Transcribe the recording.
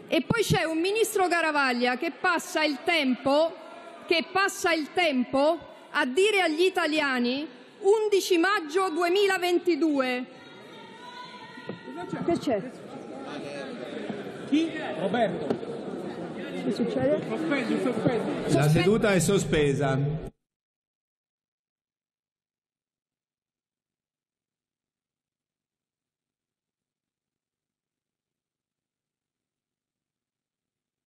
E poi c'è un ministro Garavaglia che passa il tempo a dire agli italiani 11 maggio 2022. Che c'è? Chi? Roberto. Che succede? La seduta è sospesa.